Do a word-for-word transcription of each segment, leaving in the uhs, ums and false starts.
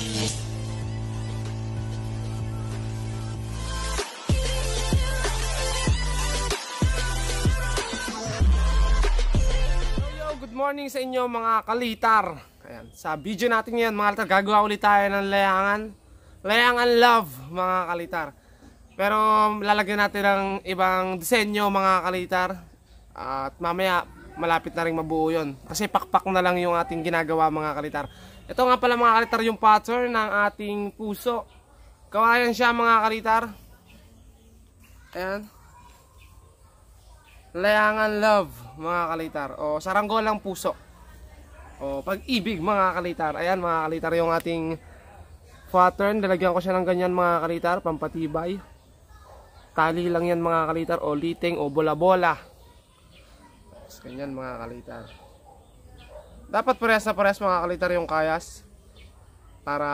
Good morning sa inyo mga kalitar. Ayan, sa video natin ngayon mga kalitar, gagawa ulit tayo ng layangan Layangan love mga kalitar. Pero lalagyan natin ng ibang disenyo mga kalitar. At mamaya malapit na rin mabuo yun. Kasi pakpak na lang yung ating ginagawa mga kalitar. Ito nga pala mga kalitar yung pattern ng ating puso. Kawayan siya mga kalitar. Ayan, Layangan love mga kalitar, o saranggolang puso, o pag-ibig mga kalitar. Ayan mga kalitar yung ating pattern. Dalagyan ko siya ng ganyan mga kalitar, pampatibay. Tali lang yan mga kalitar, o liting o bola-bola. Ganyan mga kalitar. Dapat parehas na parehas mga kalitar yung kayas, para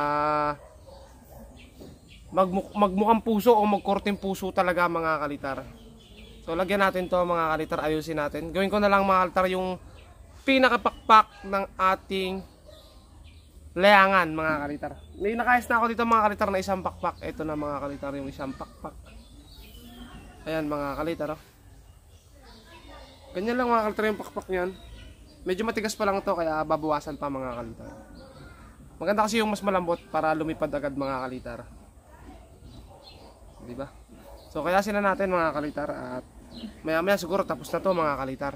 magmuk magmukhang puso o magkorting puso talaga mga kalitar. So lagyan natin to mga kalitar, ayusin natin. Gawin ko na lang mga kalitar yung pinakapakpak ng ating layangan mga kalitar. May nakayas na ako dito mga kalitar na isang pakpak. Ito na mga kalitar yung isang pakpak. Ayan mga kalitar, oh. Ganyan lang mga kalitar yung pakpak nyan. Medyo matigas pa lang to, kaya babawasan pa mga kalitar. Maganda kasi yung mas malambot para lumipad agad mga kalitar, diba? So kaya sila natin mga kalitar, at maya maya siguro tapos na to mga kalitar.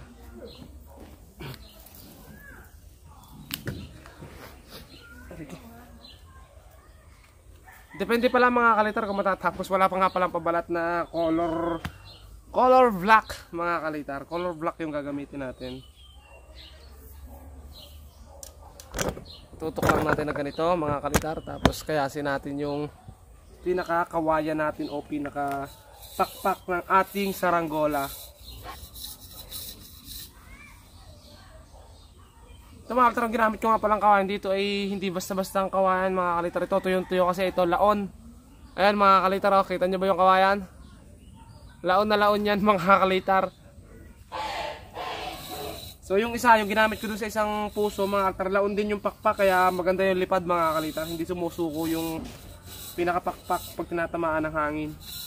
Depende pala mga kalitar kung matatapos. Wala pa nga palang pabalat na color color black mga kalitar. Color black yung gagamitin natin. Tutok lang natin na ganito mga kalitar. Tapos kayasin natin yung pinakakawayan natin o pinaka pakpak ng ating saranggola. Ito mga kalitar, ang ginamit ko nga palang kawayan dito ay hindi basta-basta ang kawayan mga kalitar. Ito tuyong-tuyo kasi ito laon. Ayan mga kalitar, oh, kita nyo ba yung kawayan? Laon na laon yan mga kalitar. So yung isa, yung ginamit ko dun sa isang puso mga kalitar, laon din yung pakpak, kaya maganda yung lipad mga kalitar. Hindi sumusuko yung pinakapakpak pag tinatamaan ng hangin.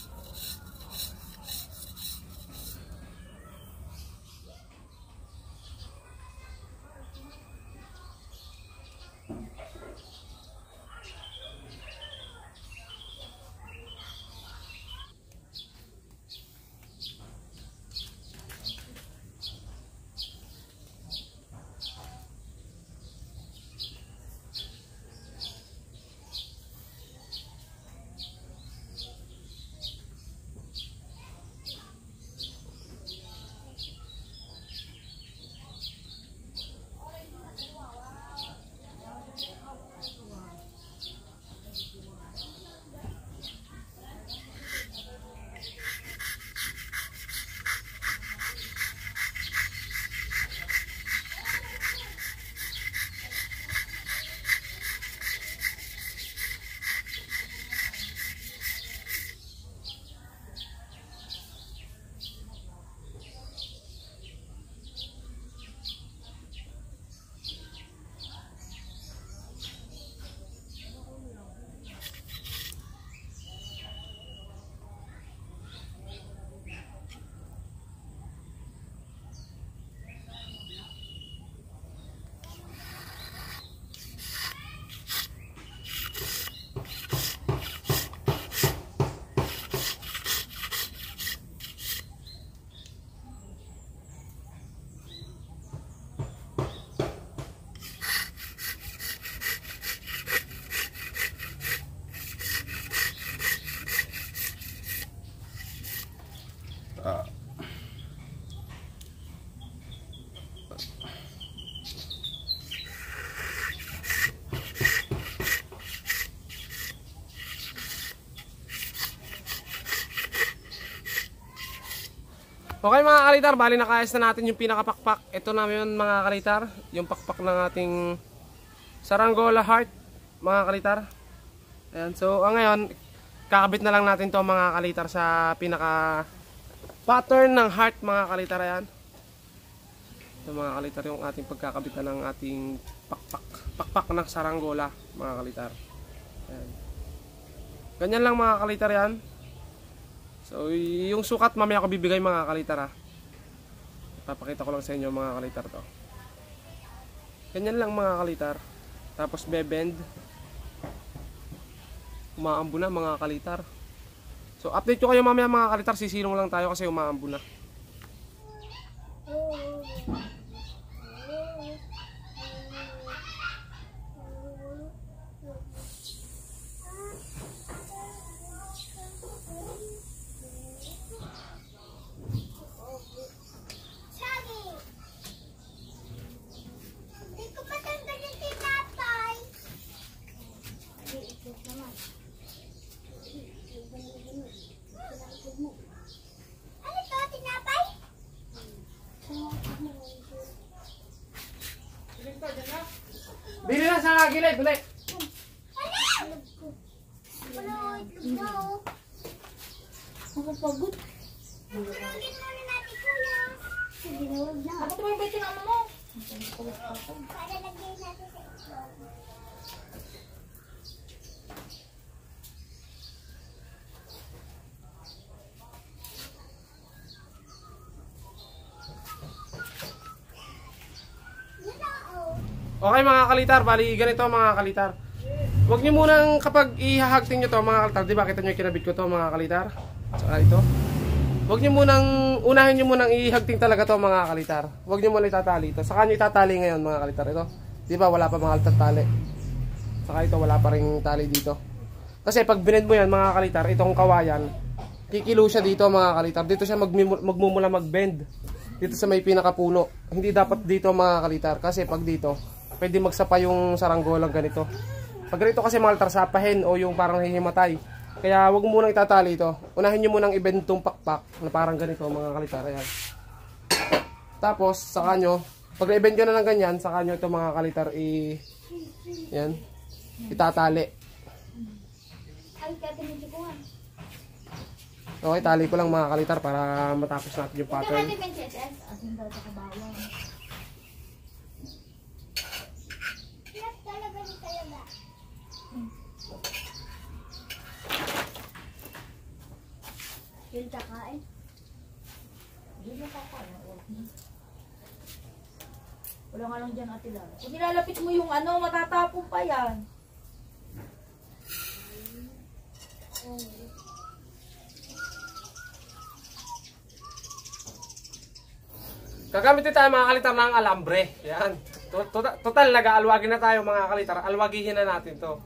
Okay mga kalitar, bali nakayas na natin yung pinakapakpak. Ito na yun mga kalitar, yung pakpak ng ating saranggola heart mga kalitar. Ayan, so ang ngayon kakabit na lang natin to mga kalitar sa pinaka pattern ng heart mga kalitar. Ayan, ito mga kalitar yung ating pagkakabitan ng ating pakpak, pakpak ng saranggola mga kalitar. Ayan. Ganyan lang mga kalitar yan. So yung sukat mamaya ko bibigay mga kalitar ha. Papakita ko lang sa inyo mga kalitar to. Ganyan lang mga kalitar. Tapos bebend. Umaambo na mga kalitar. So update ko kayo mamaya mga kalitar. Sisilong lang tayo kasi umaambo na. Bili na sa gilid, bili. Nakapagod. Pagod muna natin, kuya. Sige na, huwag na. Bakit mo yung betin ang mo? Para lagay natin sa itlog. Okay mga kalitar, bali ganito mga kalitar. Huwag nyo munang kapag ihahagting nyo to mga kalitar, di ba kita nyo kinabit ko to mga kalitar? Saka ito. Huwag nyo munang, unahin nyo munang ihagting talaga to mga kalitar. Huwag nyo muna itatali ito. Saka nyo itatali ngayon mga kalitar ito. Di ba wala pa mga kalitar tali. Saka ito wala pa ring tali dito. Kasi pag binend mo yan mga kalitar, itong kawayan, kikilo siya dito mga kalitar. Dito siya magmumula magbend. Dito sa may pinakapuno. Hindi dapat dito mga kalitar. Kasi pag dito, pwede magsapa yung saranggolang ganito. Pag ganito kasi mga kalitar, sapahin o yung parang hihimatay. Kaya wag mo munang itatali ito. Unahin nyo munang i-bend itong pakpak na parang ganito mga kalitar. Ayan. Tapos, saka nyo, pag na-bend nyo na ng ganyan, saka nyo ito mga kalitar i... Yan. Itatali. Okay, tali ko lang mga kalitar para matapos natin yung pattern. Yung kakain. Hindi na kakain. Wala nga lang dyan ate lang. Kung nilalapit mo yung ano, matatapon pa yan. Gagamitin tayo mga kalitar ng alambre. Yan. Total, total nag-aalwagin na tayo mga kalitar. Alwagihin na natin to.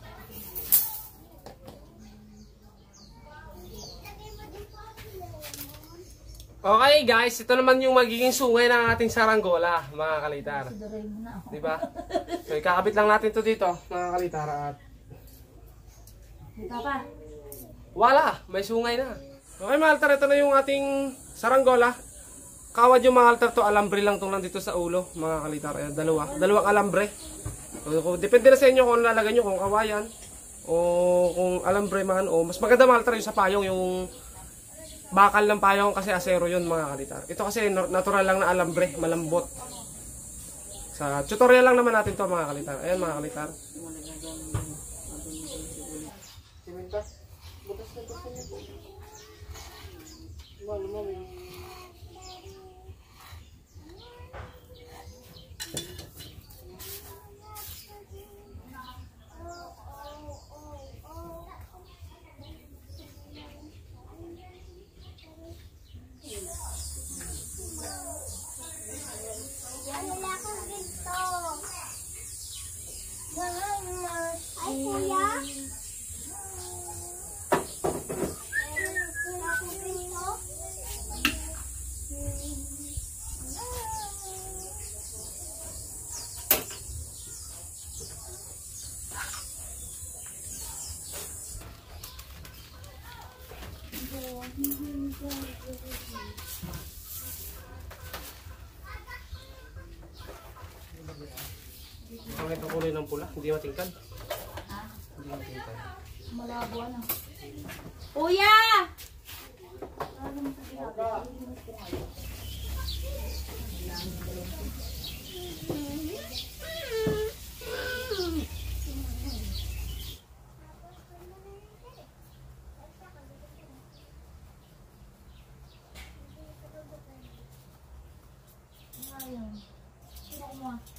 Okay guys, ito naman yung magiging sungay ng ating saranggola, mga kalitar. Diba? So ikakabit lang natin to dito, mga kalitar. At... Dito pa. Wala, may sungay na. Okay mga kalitar, ito na yung ating saranggola. Kawad yung mga kalitar to, alambre lang itong nandito sa ulo, mga kalitar. Ayan, dalawa, dalawang alambre. So, depende na sa inyo kung lalagay nyo, kung kawayan, o kung alambre man, o mas maganda mga kalitar yung sa payong, yung... Bakal ng payong kasi asero yun mga kalitar. Ito kasi natural lang na alambre, malambot. Sa tutorial lang naman natin to mga kalitar. Ayan mga kalitar. Ay, kuya. Bakit ang kulay ng pula? Hindi matingkad. Ha? Hindi matingkad. Malabo na. Kuya!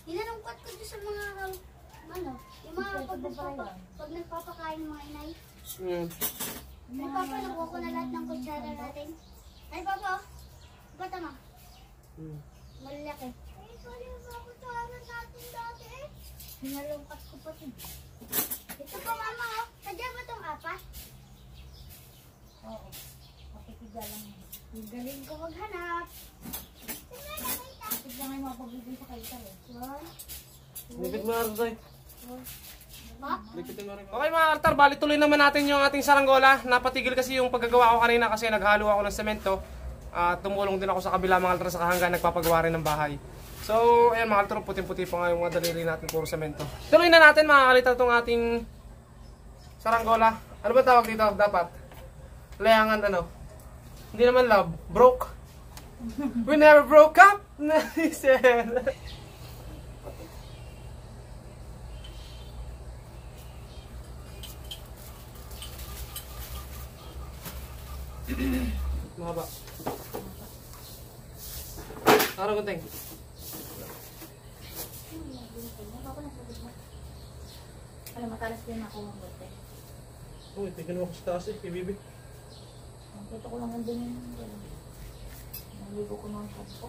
Hinanungkat ko doon sa mga, ano, yung mga pag, nagpapa, pag nagpapakain ng mga inay. Hmm. Ay, Papa, nakuha ko na lahat ng kutsara natin. Ay, Papa, bata mo. Hmm. Malaki. Ay, sorry yung mga kutsara natin dati eh. Hinalungkat ko pa ito. Ito pa, Mama, oh. Sadya ba itong apat? Oo. Makikita lang. Galing ko maghanap. Tignan nga yung mga pagbibig sa kayo eh. One. Lipit mo na tayo. Ha? Okay mga kaltar, bali tuloy naman natin yung ating saranggola. Napatigil kasi yung paggagawa ko kanina kasi naghalo ako ng semento. At uh, tumulong din ako sa kabila mga kaltar sa hanggang nagpapagawa rin ng bahay. So ayan mga kaltar, puting-puti pa nga yung mga daliri natin, puro semento. Tuloy na natin mga kaltar itong ating saranggola. Ano ba tawag dito? Dapat layangan ano? Hindi naman love, broke. We never broke up. He said. Mahaba. Araw gunting. Alam, matalas din ako ng bote. Uy, tignan mo ako sa taas eh, kay Bibi. Nakita ko lang nandun yung naligo ko ng shampoo.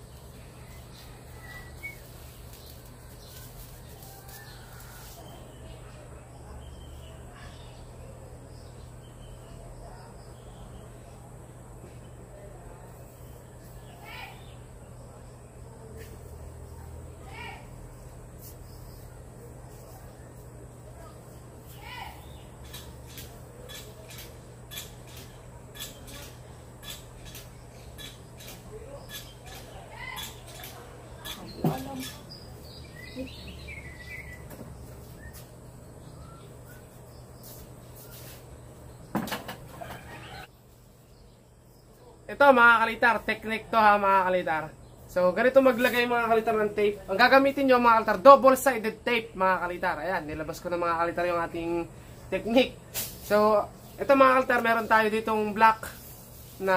Ito mga kalitar, technique to ha mga kalitar. So ganito maglagay mga kalitar ng tape. Ang gagamitin nyo mga kalitar, double-sided tape mga kalitar. Ayan, nilabas ko na mga kalitar yung ating technique. So ito mga kalitar, meron tayo ditong black na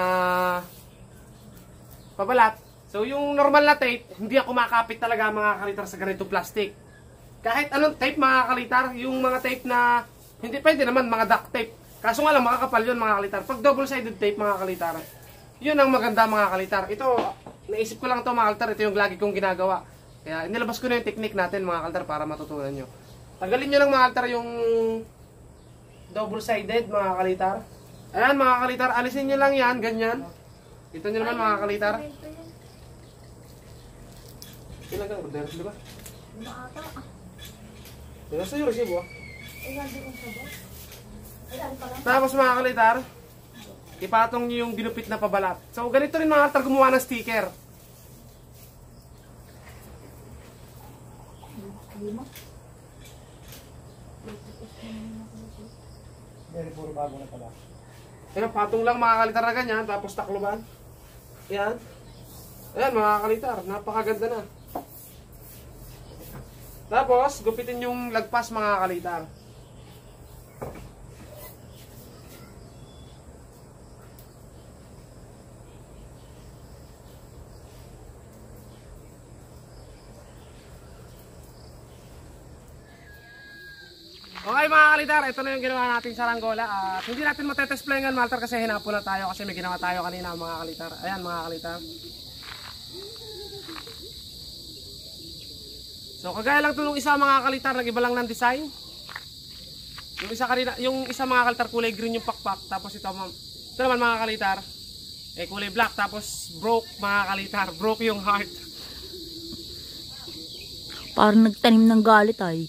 pabalat. So yung normal na tape, hindi ako makakapit talaga mga kalitar sa ganito plastic. Kahit anong tape mga kalitar, yung mga tape na hindi pwede naman mga duct tape. Kaso nga lang makakapal yun mga kalitar. Pag double-sided tape mga kalitar, yun ang maganda mga kalitar. Ito, naisip ko lang ito mga kalitar. Ito yung lagi kong ginagawa. Kaya inilabas ko na yung technique natin mga kalitar para matutunan nyo. Tanggalin nyo lang mga kalitar yung double-sided mga kalitar. Ayan mga kalitar, alisin nyo lang yan, ganyan. Ito nyo naman mga kalitar. Ilan ka, brother? Di ba? Lima ata. Ilan sa'yo resibo ah? Ilan din ang sabot? Ilan pa lang? Tapos mga kalitar, ipatong nyo yung ginupit na pabalat. So ganito rin mga kalitar gumawa ng sticker. Lima? Very puro bago na pala. Ayan, patong lang mga kalitar na ganyan, tapos takloban. Ayan. Ayan mga kalitar, napakaganda na. Tapos, gupitin yung lagpas mga kalitar. Okay mga kalitar, ito na yung ginawa nating saranggola. At hindi natin matetesplayan mga kalitar kasi hinapon na tayo kasi may ginawa tayo kanina mga kalitar. Ayan mga kalitar. So kagaya lang ito nung isa mga kalitar, nag-iba lang ng design. Yung isa kanina, yung isa mga kalitar kulay green yung pakpak, tapos ito, ito naman mga kalitar, eh kulay black, tapos broke mga kalitar, broke yung heart. Parang nagtanim ng galit ay.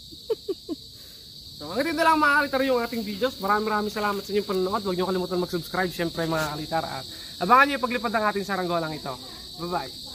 So hanggang dito lang mga kalitar yung ating videos. Maraming maraming salamat sa inyong panonood. Huwag niyo kalimutan mag-subscribe syempre mga kalitar. At abangan niyo yung paglipad ng ating saranggolang ito. Bye bye.